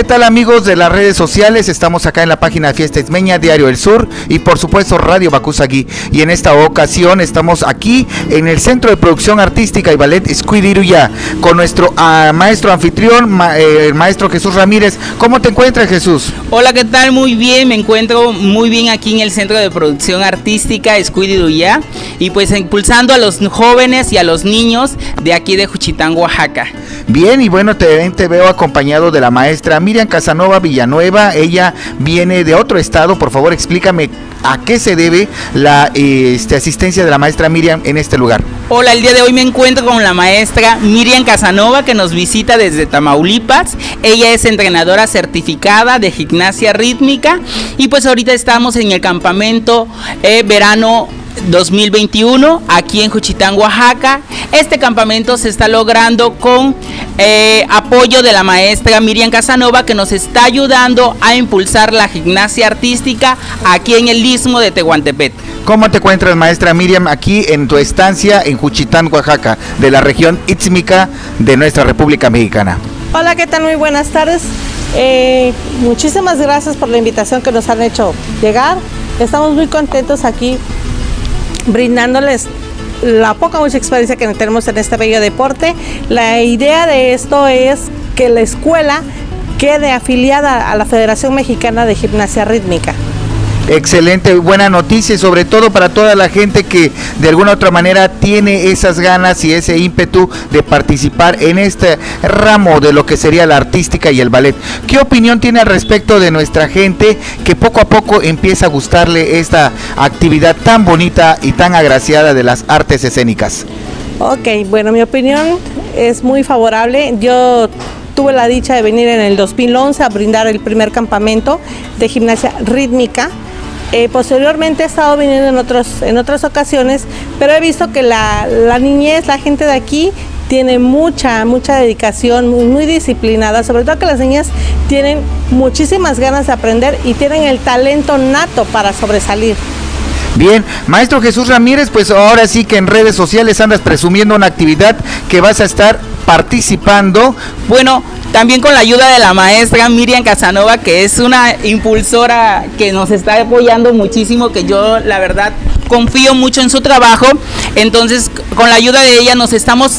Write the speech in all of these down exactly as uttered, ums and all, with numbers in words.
¿qué tal amigos de las redes sociales? Estamos acá en la página de Fiesta Ismeña, Diario El Sur y por supuesto Radio Bacusagui. Y en esta ocasión estamos aquí en el Centro de Producción Artística y Ballet Escuidiruya con nuestro uh, maestro anfitrión, ma, eh, el maestro Jesús Ramírez. ¿Cómo te encuentras, Jesús? Hola, ¿qué tal? Muy bien, me encuentro muy bien aquí en el Centro de Producción Artística Escuidiruya y pues impulsando a los jóvenes y a los niños de aquí de Juchitán, Oaxaca. Bien, y bueno, te, te veo acompañado de la maestra Miriam Casanova Villanueva. Ella viene de otro estado. Por favor, explícame a qué se debe la este, asistencia de la maestra Miriam en este lugar. Hola, el día de hoy me encuentro con la maestra Miriam Casanova, que nos visita desde Tamaulipas. Ella es entrenadora certificada de gimnasia rítmica y pues ahorita estamos en el campamento eh, verano dos mil veintiuno aquí en Juchitán, Oaxaca. Este campamento se está logrando con eh, apoyo de la maestra Miriam Casanova, que nos está ayudando a impulsar la gimnasia artística aquí en el istmo de Tehuantepec. ¿Cómo te encuentras, maestra Miriam, aquí en tu estancia en Juchitán, Oaxaca, de la región Istmica de nuestra República Mexicana? Hola, ¿qué tal? Muy buenas tardes. Eh, muchísimas gracias por la invitación que nos han hecho llegar. Estamos muy contentos aquí brindándoles la poca mucha experiencia que tenemos en este bello deporte. La idea de esto es que la escuela quede afiliada a la Federación Mexicana de Gimnasia Rítmica. Excelente, buena noticia, y sobre todo para toda la gente que de alguna u otra manera tiene esas ganas y ese ímpetu de participar en este ramo de lo que sería la artística y el ballet. ¿Qué opinión tiene al respecto de nuestra gente que poco a poco empieza a gustarle esta actividad tan bonita y tan agraciada de las artes escénicas? Ok, bueno, mi opinión es muy favorable. Yo tuve la dicha de venir en el dos mil once a brindar el primer campamento de gimnasia rítmica. Eh, posteriormente he estado viniendo en, otros, en otras ocasiones, pero he visto que la, la niñez, la gente de aquí tiene mucha, mucha dedicación, muy, muy disciplinada, sobre todo que las niñas tienen muchísimas ganas de aprender y tienen el talento nato para sobresalir. Bien, maestro Jesús Ramírez, pues ahora sí que en redes sociales andas presumiendo una actividad que vas a estar participando. Bueno, también con la ayuda de la maestra Miriam Casanova, que es una impulsora que nos está apoyando muchísimo, que yo la verdad confío mucho en su trabajo. Entonces, con la ayuda de ella nos estamos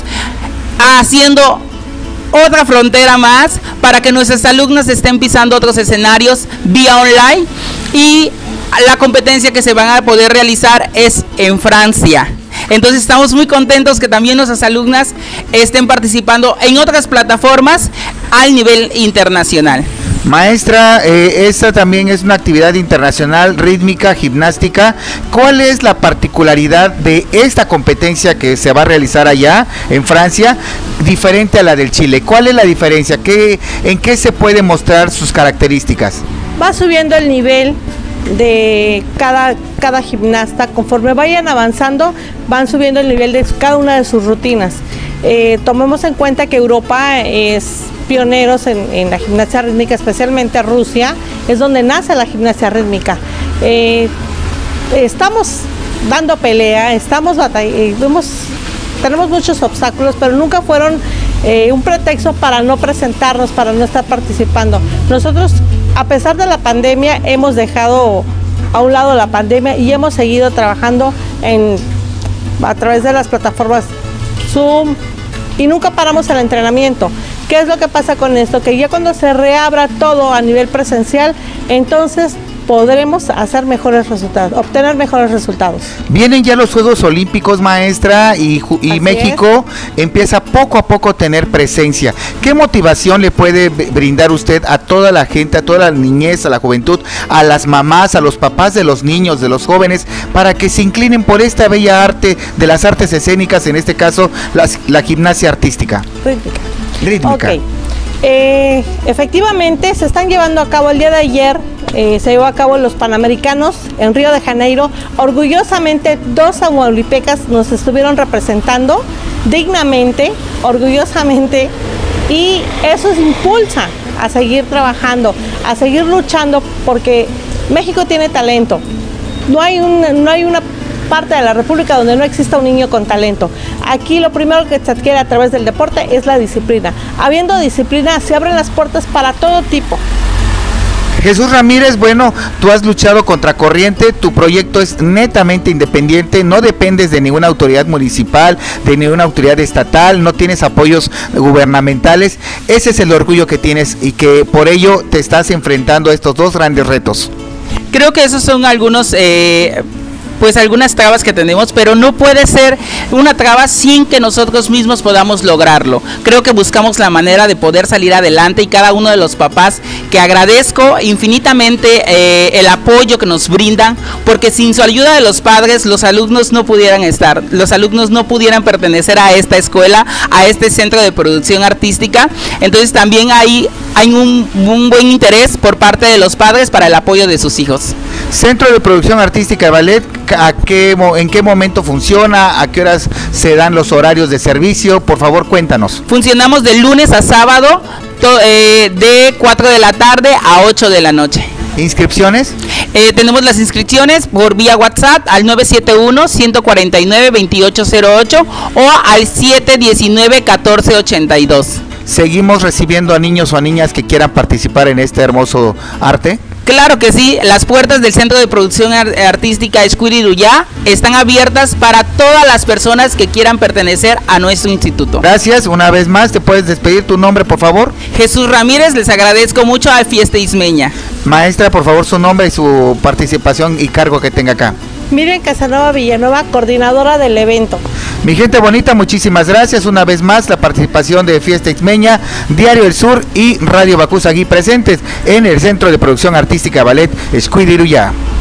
haciendo otra frontera más para que nuestros alumnos estén pisando otros escenarios vía online, y la competencia que se van a poder realizar es en Francia. Entonces estamos muy contentos que también nuestras alumnas estén participando en otras plataformas al nivel internacional. Maestra, eh, esta también es una actividad internacional, rítmica, gimnástica. ¿Cuál es la particularidad de esta competencia que se va a realizar allá en Francia, diferente a la del Chile? ¿Cuál es la diferencia? ¿Qué, en qué se puede mostrar sus características? Va subiendo el nivel de cada, cada gimnasta. Conforme vayan avanzando, van subiendo el nivel de cada una de sus rutinas. Eh, tomemos en cuenta que Europa es pioneros en, en la gimnasia rítmica, especialmente Rusia, es donde nace la gimnasia rítmica. Eh, estamos dando pelea, estamos batallando, tenemos muchos obstáculos, pero nunca fueron eh, un pretexto para no presentarnos, para no estar participando. Nosotros, a pesar de la pandemia, hemos dejado a un lado la pandemia y hemos seguido trabajando en, a través de las plataformas Zoom, y nunca paramos el entrenamiento. ¿Qué es lo que pasa con esto? Que ya cuando se reabra todo a nivel presencial, entonces podremos hacer mejores resultados, obtener mejores resultados. Vienen ya los Juegos Olímpicos, maestra, y, y México es. empieza poco a poco a tener presencia. ¿Qué motivación le puede brindar usted a toda la gente, a toda la niñez, a la juventud, a las mamás, a los papás de los niños, de los jóvenes, para que se inclinen por esta bella arte de las artes escénicas, en este caso la, la gimnasia artística? Rítmica. Rítmica. Okay. Eh, efectivamente, se están llevando a cabo el día de ayer, eh, se llevó a cabo los Panamericanos en Río de Janeiro. Orgullosamente, dos tamaulipecas nos estuvieron representando dignamente, orgullosamente, y eso nos impulsa a seguir trabajando, a seguir luchando, porque México tiene talento. No hay, un, no hay una parte de la República donde no exista un niño con talento. Aquí lo primero que se adquiere a través del deporte es la disciplina. Habiendo disciplina, se abren las puertas para todo tipo. Jesús Ramírez, bueno, tú has luchado contra corriente, tu proyecto es netamente independiente, no dependes de ninguna autoridad municipal, de ninguna autoridad estatal, no tienes apoyos gubernamentales. Ese es el orgullo que tienes y que por ello te estás enfrentando a estos dos grandes retos. Creo que esos son algunos... Eh... pues algunas trabas que tenemos, pero no puede ser una traba sin que nosotros mismos podamos lograrlo. Creo que buscamos la manera de poder salir adelante y cada uno de los papás, que agradezco infinitamente eh, el apoyo que nos brindan, porque sin su ayuda de los padres los alumnos no pudieran estar, los alumnos no pudieran pertenecer a esta escuela, a este centro de producción artística. Entonces también hay, hay un, un buen interés por parte de los padres para el apoyo de sus hijos. Centro de Producción Artística de Ballet, ¿a qué, ¿en qué momento funciona? ¿A qué horas se dan los horarios de servicio? Por favor, cuéntanos. Funcionamos de lunes a sábado, to, eh, de cuatro de la tarde a ocho de la noche. ¿Inscripciones? Eh, tenemos las inscripciones por vía WhatsApp al nueve siete uno, uno cuatro nueve, dos ocho cero ocho o al siete uno nueve, uno cuatro ocho dos. ¿Seguimos recibiendo a niños o a niñas que quieran participar en este hermoso arte? Claro que sí, las puertas del Centro de Producción Artística Escuidiruyá están abiertas para todas las personas que quieran pertenecer a nuestro instituto. Gracias, una vez más, ¿te puedes despedir tu nombre, por favor? Jesús Ramírez, les agradezco mucho a Fiesta Ismeña. Maestra, por favor, su nombre y su participación y cargo que tenga acá. Miriam Casanova Villanueva, coordinadora del evento. Mi gente bonita, muchísimas gracias. Una vez más, la participación de Fiesta Ismeña, Diario El Sur y Radio Bacús aquí presentes en el Centro de Producción Artística Ballet Escuidiruyá.